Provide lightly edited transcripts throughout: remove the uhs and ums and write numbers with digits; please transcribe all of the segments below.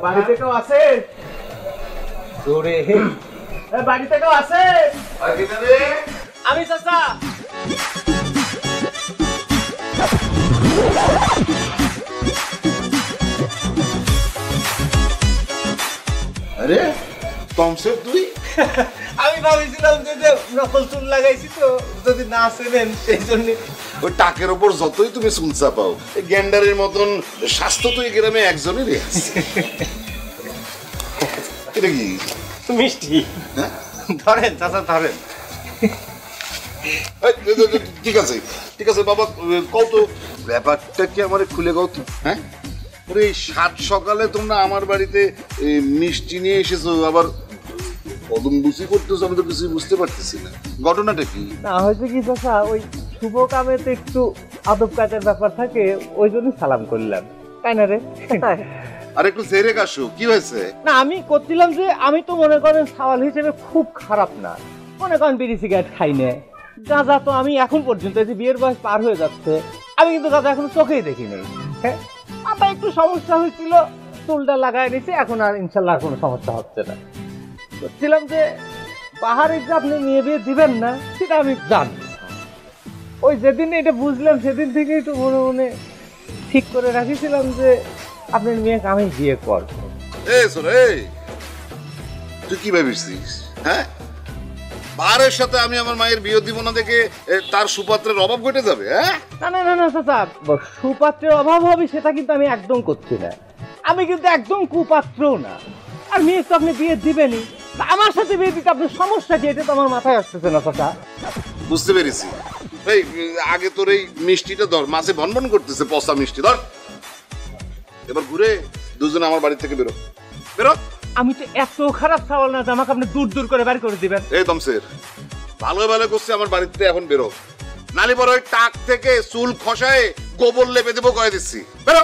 বাড়িতে কেউ আছে? বাড়িতে কেউ আছে? আমি চাচা। আরে তমসের তুই? আমি ভাবছিলাম যে নকল চুল লাগাইছি তো যদি না চেনেন সেই জন্য। ওই টাকের ওপর যতই তুমি শুনছা পাও, গ্যান্ডারের মতন স্বাস্থ্য তো এই গ্রামে একজনেরই আছে। এটা কি মিষ্টি? ধরেন চাচা ধরেন। ঠিক আছে ঠিক আছে বাবা, কও তো ব্যাপারটা কি আমার খুলে কও তো। হ্যাঁ, ওরে সাত সকালে তোমরা আমার বাড়িতে মিষ্টি নিয়ে এসেছো, আবার কদম বুঝি করতেছো, আমি তো কিছুই বুঝতে পারতেছি না। ঘটনাটা কি? না হয়েছে কি চাচা, ওই শুভ কামেতে একটু আদব কায়দার ব্যাপার থাকে, ওই জন্যই সালাম করলাম, তাই না রে? আর একটু জেরে কাশো, কি হয়েছে? না আমি করছিলাম যে আমি তো মনে করেন সাওয়াল হিসেবে খুব খারাপ না, মনে করেন বিড়ি সিগারেট খাই না, গাঁজা তো আমি এখন পর্যন্ত এই যে বিয়ের বয়স পার হয়ে যাচ্ছে আমি কিন্তু গাঁজা এখন চোখেই দেখি নাই। হ্যাঁ, আমার একটু সমস্যা হয়েছিল, চুলটা লাগাই নিয়েছি, এখন আর ইনশাল্লাহ কোনো সমস্যা হচ্ছে না। বলছিলাম যে পাহাড়ে যে আপনি মেয়ে বিয়ে দিবেন না সেটা আমি জানি, ওই যেদিন এটা বুঝলাম সেদিন থেকে একটু মনে মনে ঠিক করে রাখিছিলাম যে আপনার মেয়েকে আমি বিয়ে করব। তুই কি ভাবিস? হ্যাঁ, পাহাড়ের সাথে আমি আমার মায়ের বিয়ে দিব না দেখে তার সুপাত্রের অভাব ঘটে যাবে? হ্যাঁ, না না না না চাচা, সুপাত্রের অভাব হবে সেটা কিন্তু আমি একদম করছি না, আমি কিন্তু একদম কুপাত্রও না। আর মেয়ে তো আপনি বিয়ে দিবেনই, আমার সাথে বিয়ে দিতে আপনার সমস্যা কি, এটা তো আমার মাথায় আসতেছে না চাচা। বুঝতে পেরেছি। এই আগে তোর এই মিষ্টিটা ধর, মাছে ভনভন করতেছে, পচা মিষ্টি ধর। এবার ঘুরে দুজনে আমার বাড়ি থেকে বেরো, বেরো। আমি তো এত খারাপ চাওয়াল না যে আমাকে আপনি দূর দূর করে বাড়ি করে দিবেন। এই দমসের ভালো ভালো করছে, আমার বাড়িতে এখন বেরো, নালি বড় ওই টাক থেকে চুল খসায় গোবর লেপে দেবো কয়ে দিচ্ছি, বেরো।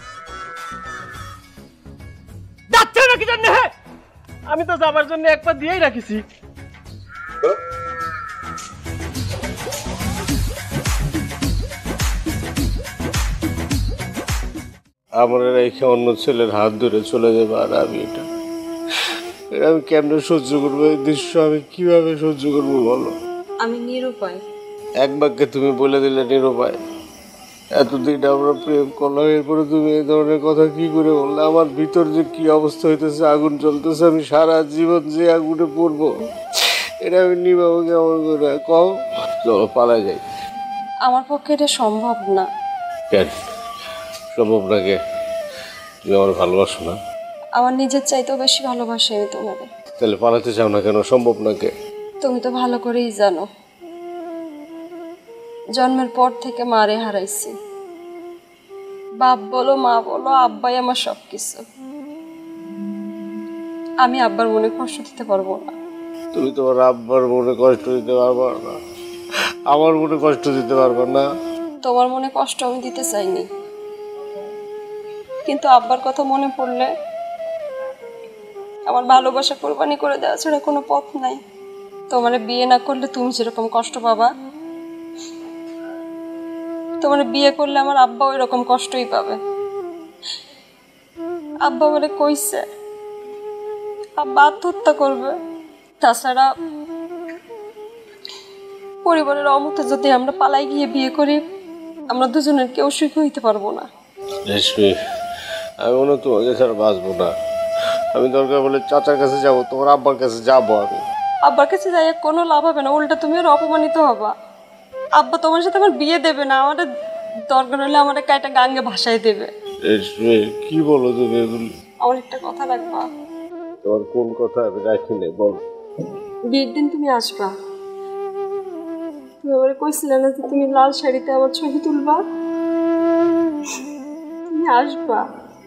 যাচ্ছে নাকি জানি? হ্যাঁ, আমি তো যাবার জন্য একবার দিয়েই রাখিছি। আমার রেখে অন্য ছেলের হাত ধরে চলে যাবে, আর আমি এটা আমি কেমনে সহ্য করবো? এই দৃশ্য আমি কিভাবে সহ্য করবো বলো? আমি নিরুপায়। এক বাক্যে তুমি বলে দিলে নিরুপায়। এতদিন আমরা প্রেম করলাম, এরপরে তুমি এই ধরনের কথা কি করে বললে? আমার ভিতর যে কি অবস্থা হইতেছে, আগুন চলতেছে, আমি সারা জীবন যে আগুনে পড়বো এটা আমি নিবাবো কেমন করে? কও, চলো পালাই যাই। আমার পক্ষে এটা সম্ভব না। কেন সম্ভব না? কে? তুমি আমার ভালোবাসো না? আমার নিজের চাইতেও বেশি ভালোবাসি আমি তোমাকে। তাহলে পালাতে চাও না কেন? সম্ভব না কে? তুমি তো ভালো করেই জানো, জন্মের পর থেকে মারে হারাইছি। বাপ বলো মা বলো, আব্বাই আমার সব কিছু। আমি আব্বার মনে কষ্ট দিতে পারবো না। তুমি তোমার আব্বার মনে কষ্ট দিতে পারবা না, আমার মনে কষ্ট দিতে পারবা না। তোমার মনে কষ্ট আমি দিতে চাইনি, কিন্তু আব্বার কথা মনে পড়লে আমার ভালোবাসা কোরবানি করে দেওয়া ছাড়া কোনো পথ নাই। তোমার বিয়ে না করলে তুমি যেরকম কষ্ট পাবা, তোমার বিয়ে করলে আমার আব্বা ওই রকম কষ্টই পাবে। আব্বা বলে কইছে আব্বা আত্মহত্যা করবে, তাছাড়া পরিবারের অমতে যদি আমরা পালাই গিয়ে বিয়ে করি, আমরা দুজনের কেউ সুখী হইতে পারবো না। রেশমি, আমি মনে হয় তোমাকে ছাড়া বাঁচবো না। আমি দরকার বলে চাচার কাছে যাব, তোমার আব্বার কাছে যাবো। আমি আব্বার কাছে যাই কোনো লাভ হবে না, উল্টা তুমি আর অপমানিত হবা। আব্বা তোমার সাথে আমার বিয়ে দেবে না, আমাদের দরকার হলে আমার একটা গাঙ্গে ভাসায় দেবে। রেশমি, কি বলো তুমি এগুলি? আমার একটা কথা রাখবা। তোমার কোন কথা আমি রাখি নেই, বলো। বিয়ের দিন তুমি আসবা। তুমি আমার কইছিলে না যে তুমি লাল শাড়িতে আমার ছবি তুলবা? তুমি আসবা,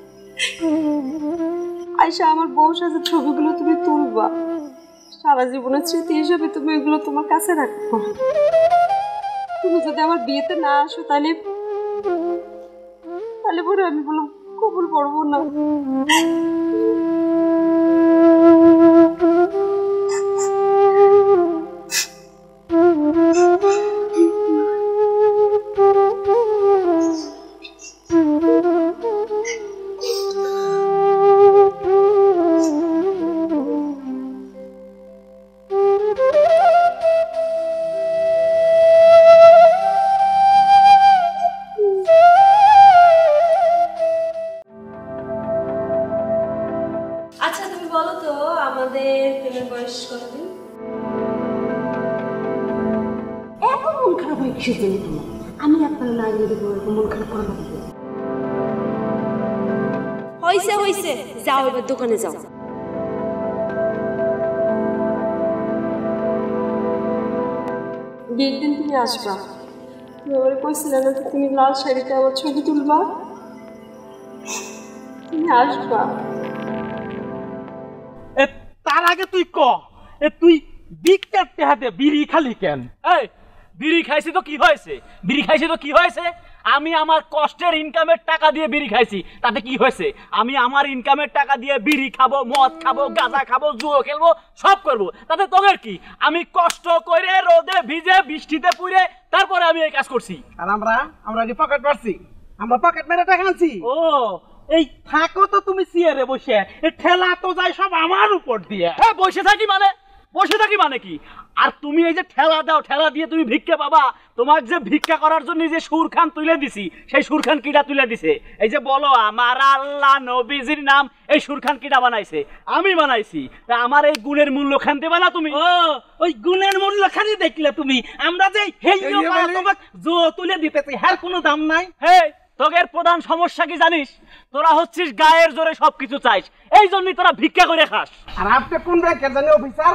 আয়সা আমার বউ সাথে ছবিগুলো তুমি তুলবা। সারা জীবনের স্মৃতি হিসাবে তুমি এগুলো তোমার কাছে রাখবো। তুমি যদি আমার বিয়েতে না আসো তাহলে তাহলে পরে আমি বললাম কবুল করবো না। আমাদের প্রেমের বয়স কতদিন? এত মন খারাপ হয়ে কিসের জন্য তোমার? আমি আপনার না গেলে দেবো, এরকম মন খারাপ করবো। হইছে হইছে, যাও এবার দোকানে যাও। বিয়ের দিন তুমি আসবা। তুমি আমার কইছিলে না যে তুমি লাল শাড়িতে আমার ছবি তুলবা? তুমি আসবা। তার আগে তুই তুই বিকটার টেহাতে বিড়ি খালি কেন? এই বিড়ি খাইছি তো কি হয়েছে? বিড়ি খাইছি তো কি হয়েছে? আমি আমার কষ্টের ইনকামের টাকা দিয়ে বিড়ি খাইছি, তাতে কি হয়েছে? আমি আমার ইনকামের টাকা দিয়ে বিড়ি খাবো, মদ খাবো, গাঁজা খাবো, জুয়ো খেলবো, সব করবো, তাতে তোদের কি? আমি কষ্ট করে রোদে ভিজে বৃষ্টিতে পুড়ে তারপরে আমি এই কাজ করছি। আর আমরা যে পকেট মারছি, আমরা পকেট মেরে টাকা আনছি। ও এই থাকো তো তুমি চেয়ারে বসে, ঠেলা তো যায় সব আমার উপর দিয়ে। হ্যাঁ, বসে থাকি মানে কি? আর তুমি এই যে ঠেলা দাও, ঠেলা দিয়ে তুমি ভিক্ষা পাবা। তোমার যে ভিক্ষা করার জন্য যে সুরখান তুলে দিছি, সেই সুরখান কিটা তুলে দিছে? এই যে বলো আমার আল্লাহ নবীজির নাম, এই সুরখান কিটা বানাইছে? আমি বানাইছি। তা আমার এই গুণের মূল্য খান দেবা না তুমি? ও ওই গুণের মূল্য খানি দেখলে তুমি? আমরা যে তোমাকে জো তুলে দিতেছি, হ্যার কোনো দাম নাই। হে, তোদের প্রধান সমস্যা কি জানিস? তোরা হচ্ছিস গায়ের জোরে সবকিছু চাইস, এই জন্যই তোরা ভিক্ষা করে খাস। আর আপনি কোন ব্যাংকের জানি অফিসার?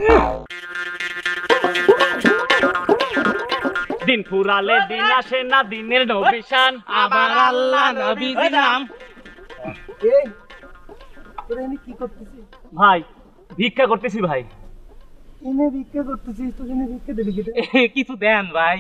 দিন ফুরালে দিন আসে না, দিনের নবিশান আবার আল্লাহ নবীজির নাম। এই তোরা এনে কি করতেছিস? ভাই ভিক্ষা করতেছি ভাই। এনে ভিক্ষা করতেছিস? তোর এনে ভিক্ষা দিবি কিছু দেন ভাই।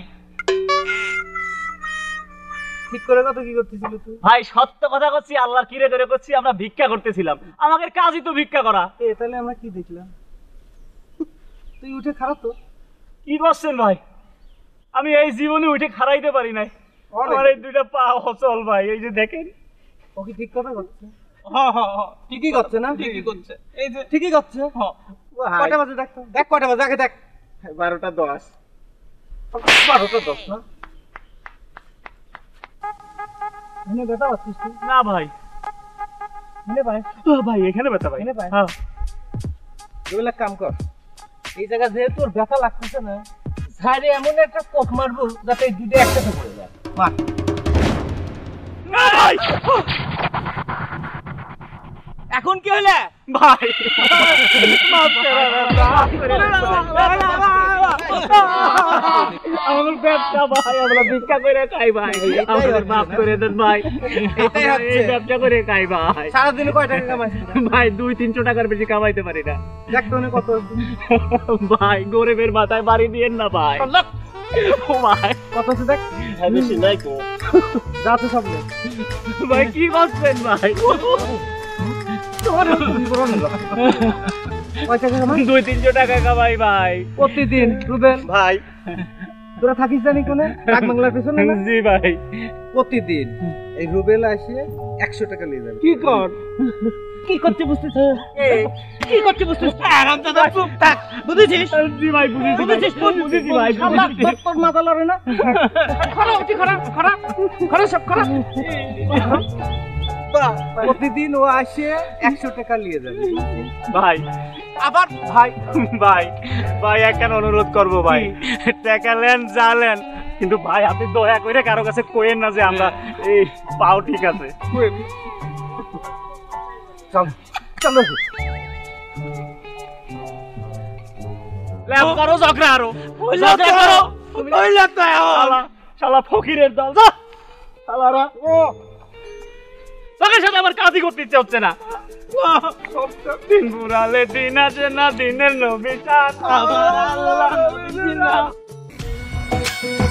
ঠিক করে কত কি করতেছিল তুই? ভাই সত্য কথা করছি, আল্লাহর কিরে ধরে করছি, আমরা ভিক্ষা করতেছিলাম। আমাদের কাজই তো ভিক্ষা করা। তাহলে আমরা কি দেখলাম? তুই উঠে খারাপ তো কি করছেন ভাই? আমি এই জীবনে উঠে খাড়াইতে পারি নাই। আমার এই দুইটা পা অচল ভাই, এই যে দেখেন। ও কি ঠিক কথা করছে? ঠিকই করছে না? ঠিকই করছে। এই যে ঠিকই করছে। কয়টা বাজে দেখ তো, দেখ কয়টা বাজে, আগে দেখ। 12:10। 12:10 না? এনে ব্যথা পাচ্ছিস তুই? না ভাই, এনে ভাই, ভাই এখানে ব্যথা ভাই। এনে ভাই। হ্যাঁ, এগুলো কাম কর। এই জায়গা যেহেতু তোর ব্যথা লাগতেছে না, সাইডে এমন একটা কোপ মারবো যাতে এই দুটো একসাথে পড়ে যায়। মার। না ভাই, এখন কি হলো ভাই মাফ করে দেন আমার ব্যবসা ভাই, আমরা ভিক্ষা করে খাই ভাই, আমাদের মাফ করে দেন ভাই। এই ব্যবসা করে খাই ভাই। সারাদিনে কয় টাকা কামাইছিস ভাই 200-300 টাকার বেশি কামাইতে পারি না। দেখ তো কত ভাই গরিবের মাথায় বাড়ি দিয়েন না ভাই। ও ভাই কত আছে দেখ। বেশি নাই তো যা তো সব নে। ভাই, কি করছেন ভাই? তোমার কয় টাকা কামাই? 200-300 টাকা কামাই ভাই প্রতিদিন। রুবেল ভাই। তোরা থাকিস জানি কোনে? ডাক বাংলার পিছনে না? জি ভাই। প্রতিদিন এই রুবেল আসে 100 টাকা নিয়ে যাবে। কি কর? কি করতে বুঝতেছিস? কি করতে বুঝতেছিস? আরাম দাদা চুপ থাক। বুঝেছিস? জি ভাই, বুঝেছি। বুঝেছিস? বুঝেছি ভাই, বুঝেছি। তোর মাথা লড়ে না? খরা উঠি, খরা সব খরা। প্রতিদিন ও আসে 100 টাকা নিয়ে যাবে। ভাই আবার ভাই ভাই একটা অনুরোধ করবো ভাই, টাকা লেন জালেন, কিন্তু ভাই আপনি দয়া করে কারো কাছে কইেন না যে আমরা এই পাও ঠিক আছে। চলো ল্যাব করো ঝগড়া আরো ঝগড়া করো। শালা ফকিরের দল, যা শালারা। তোদের সাথে আমার কাজই করতে ইচ্ছে হচ্ছে না। দিন বুড়ালে দিন আসে না, দিনের নবিশান আবার আল্লাহ নবীজির নাম।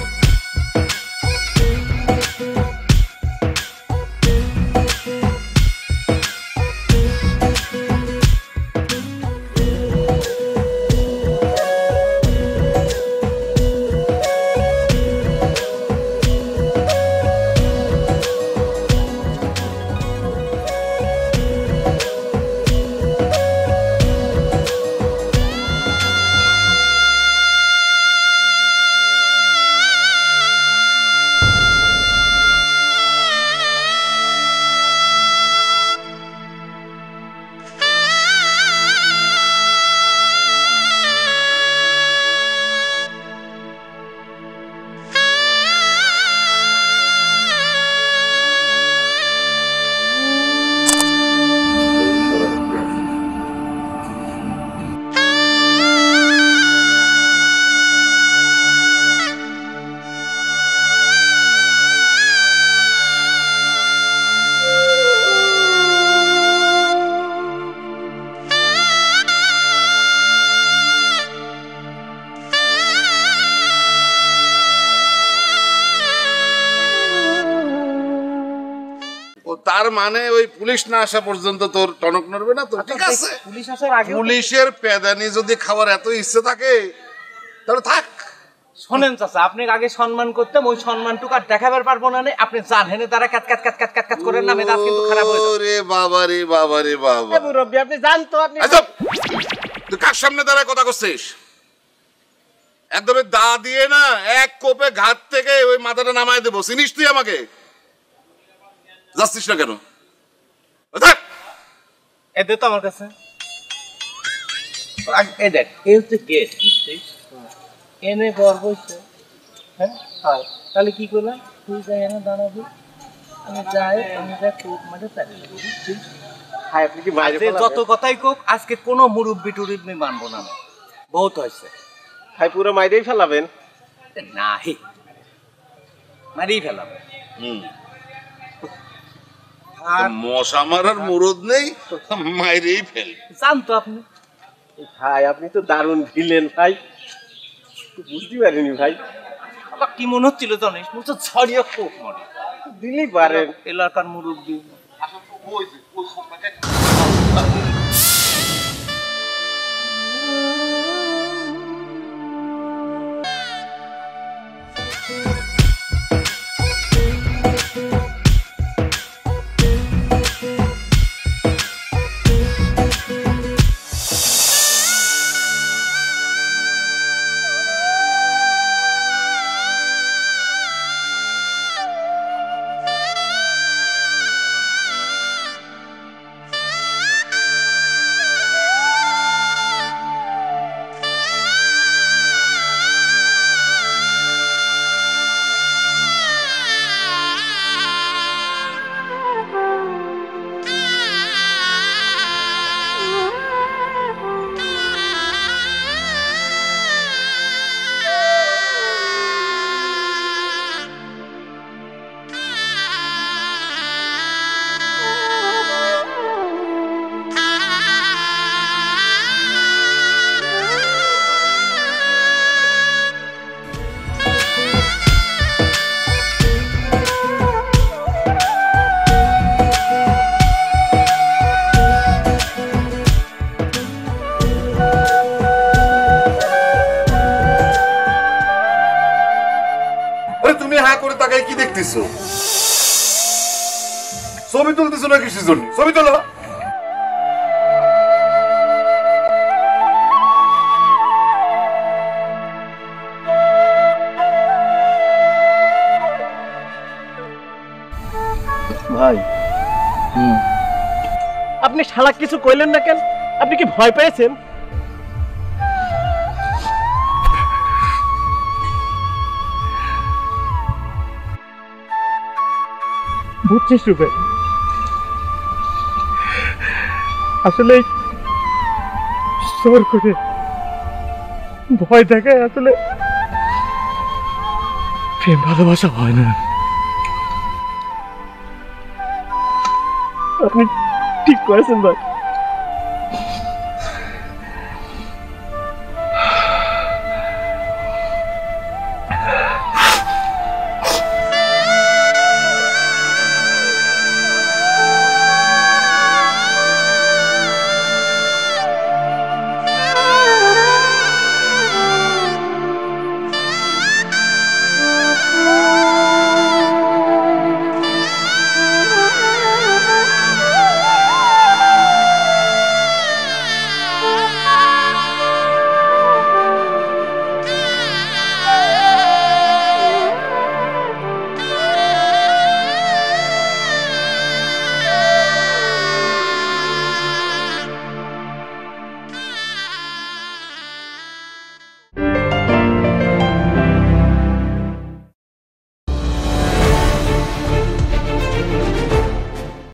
তার মানে ওই পুলিশ না আসা পর্যন্ত তোর টনক নড়বে না তো? ঠিক আছে, পুলিশ আসার আগে পুলিশের পেদানি যদি খাওয়ার এত ইচ্ছে থাকে তাহলে থাক। শোনেন চাচা, আপনাকে আগে সম্মান করতাম, ওই সম্মানটুকু আর দেখাবার পারবো না। আপনি জান হেনে তারা কাট কাট কাট কাট কাট কাট করেন না, মেজাজ কিন্তু খারাপ হয়ে যাবে। ওরে বাবা রে বাবা রে বাবা, মুরব্বী আপনি জান তো, আপনি এই চুপ! তুই কার সামনে দাঁড়ায় কথা করছিস? একদমই দা দিয়ে না এক কোপে ঘাট থেকে ওই মাথাটা নামায় দেবো। চিনিস তুই আমাকে? যাচ্ছিস না কেন? থাক। এতে তো আমার কাছে এই দেখ, এই হচ্ছে গেট, এনে ঘর বসছে। হ্যাঁ, তাহলে কি করলাম? তুই যাই এনে দাঁড়াবি, আমি যাই, আমি যাই কোপ মাঠে চালিয়ে দেবো, বুঝছিস? যত কথাই কোক, আজকে কোনো মুরব্বি টুরব্বি মানবো না। বহুত হয়েছে। ভাই পুরো মাইরেই ফেলাবেন? না হে, মারিয়ে ফেলাবে। মশা মারার মুরদ নেই, মাইরেই ফেল। জান তো আপনি। ভাই আপনি তো দারুণ দিলেন ভাই, বুঝতে পারিনি ভাই। আমার কি মনে হচ্ছিল জানিস? মনে হচ্ছে ছড়িয়ে কোপ মারে। দিলেই পারেন। এলাকার মুরব্বি। কি দেখতেছো? ছবি তুলতেছো না কিসের জন্য? ছবি তোলো। ভাই আপনি শালা কিছু কইলেন না কেন? আপনি কি ভয় পেয়েছেন? বুঝছিস রূপে, আসলে জোর করে ভয় দেখায় আসলে প্রেম ভালোবাসা হয় না। আপনি ঠিক করেছেন ভাই।